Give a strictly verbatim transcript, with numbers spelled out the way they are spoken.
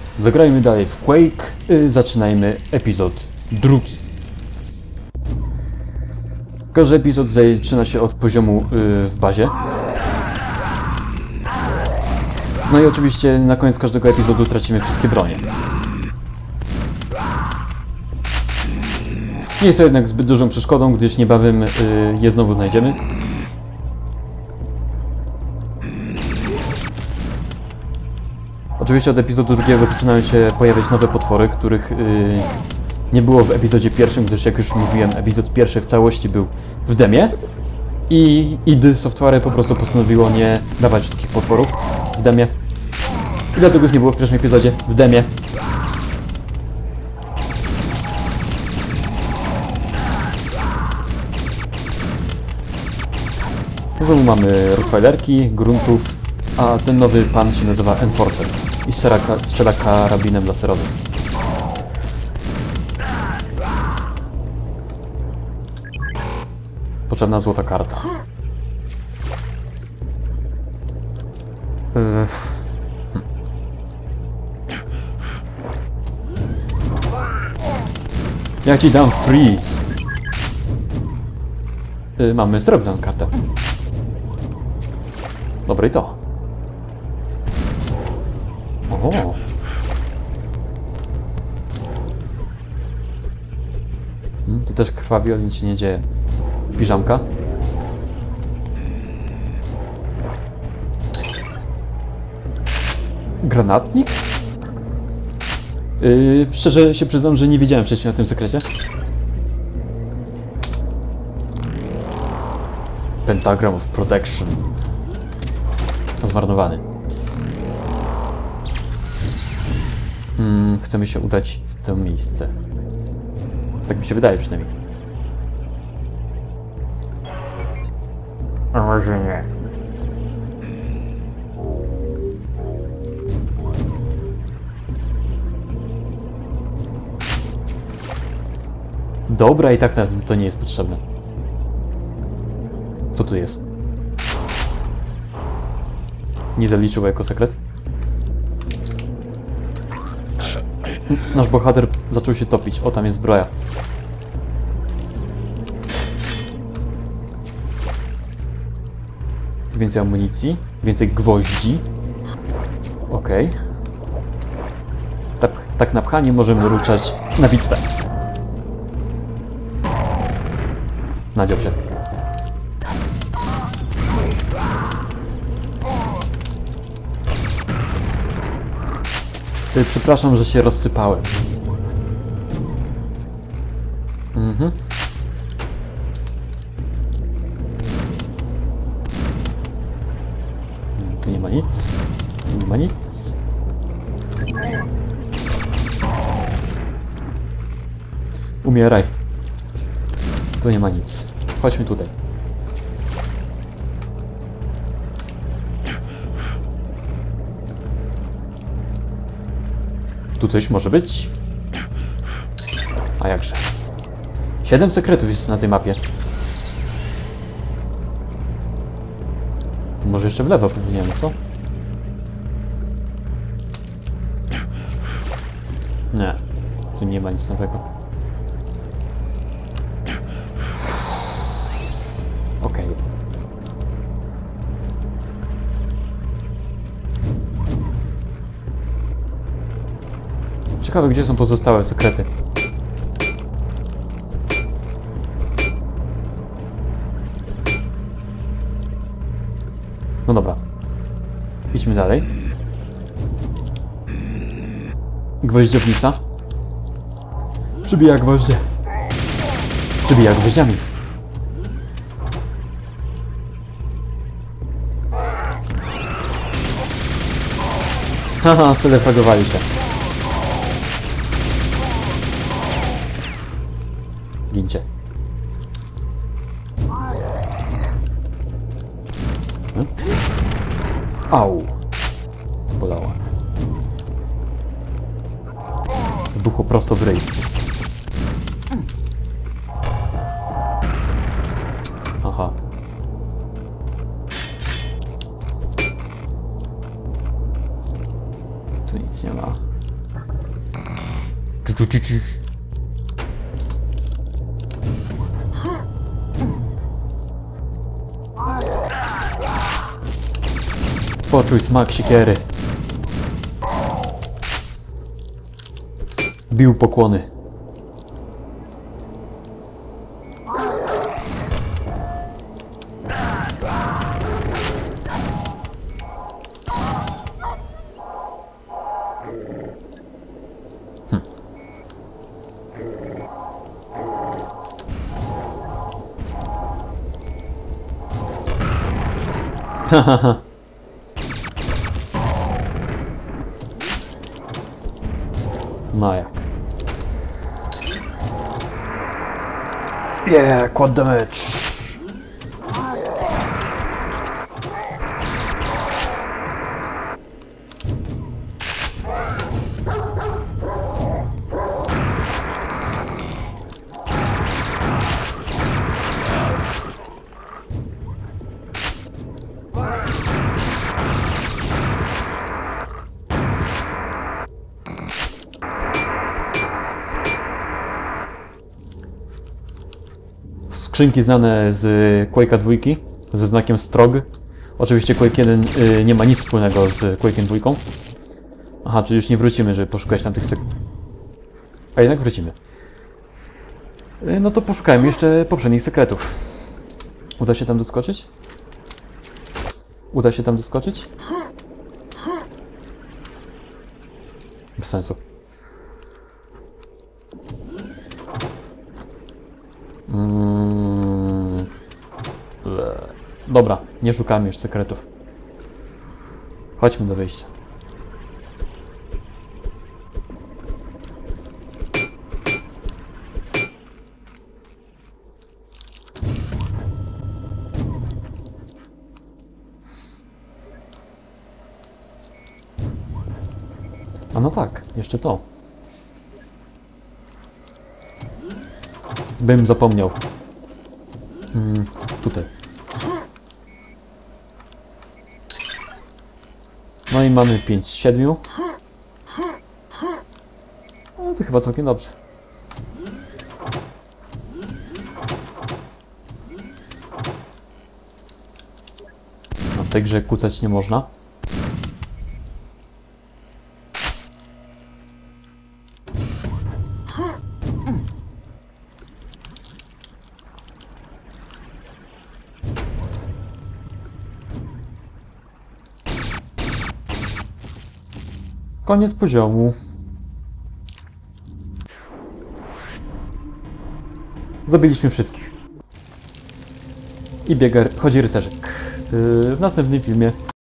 Zagrajmy dalej w Quake. Yy, zaczynajmy epizod drugi. Każdy epizod zaczyna się od poziomu yy, w bazie. No i oczywiście na koniec każdego epizodu tracimy wszystkie bronie. Nie jest to jednak zbyt dużą przeszkodą, gdyż niebawem yy, je znowu znajdziemy. Oczywiście od epizodu drugiego zaczynają się pojawiać nowe potwory, których yy, nie było w epizodzie pierwszym, gdyż jak już mówiłem, epizod pierwszy w całości był w demie. I id Software po prostu postanowiło nie dawać wszystkich potworów w demie. I dlatego ich nie było w pierwszym epizodzie w demie. Znowu mamy Rottweilerki, gruntów, a ten nowy pan się nazywa Enforcer i strzela, ka strzela karabinem laserowym. Potrzebna złota karta. Yy. Hm. Ja ci dam freeze. Yy, mamy srebrną kartę. Dobre i to. O. Hmm, tu też krwawi, ale nic się nie dzieje. Piżamka. Granatnik? Yy, szczerze się przyznam, że nie wiedziałem wcześniej o tym sekrecie. Pentagram of Protection. Zmarnowany. Hmm, chcemy się udać w to miejsce. Tak mi się wydaje przynajmniej. A może nie. Dobra, i tak to nie jest potrzebne. Co tu jest? Nie zaliczyło jako sekret? Nasz bohater zaczął się topić. O, tam jest zbroja. Więcej amunicji, więcej gwoździ. Okej. Okay. Tak, tak na pchanie możemy ruszać na bitwę. Nadział się. Przepraszam, że się rozsypałem. Mhm. Tu nie ma nic. Tu nie ma nic. Umieraj. Tu nie ma nic. Chodźmy tutaj. Tu coś może być. A jakże. Siedem sekretów jest na tej mapie. To może jeszcze w lewo powinienem, co? Nie. Tu nie ma nic nowego. Okej. Okay. Ciekawe, gdzie są pozostałe sekrety. No dobra. Idźmy dalej. Gwoździownica. Przybija gwoździe. Przybija gwoździami. Haha, stelefragowali się. Gincie. Hmm? Au. Bolało. Wybuchło prosto w ryj. Aha. Tu nic nie ma. Czu, czu, czu, czu. Poczuj smak siekiery. Bił pokłony. Hm. Hahaha. No jak? Yeah, quad damage. Skrzynki znane z Quake'a dwa, ze znakiem Strog. Oczywiście Quake jeden y, nie ma nic wspólnego z Quake'em dwa. Aha, czyli już nie wrócimy, żeby poszukać tam tych sek... A jednak wrócimy. Y, no to poszukajmy jeszcze poprzednich sekretów. Uda się tam doskoczyć? Uda się tam doskoczyć? Bez sensu. Mm. Dobra, nie szukamy już sekretów. Chodźmy do wyjścia. A no tak, jeszcze to. Bym zapomniał. Mm, tutaj. No i mamy pięć z siedmiu. No to chyba całkiem dobrze. No, w tej grze kłócać nie można. Koniec poziomu. Zabiliśmy wszystkich. I biega, chodzi rycerzyk. Yy, w następnym filmie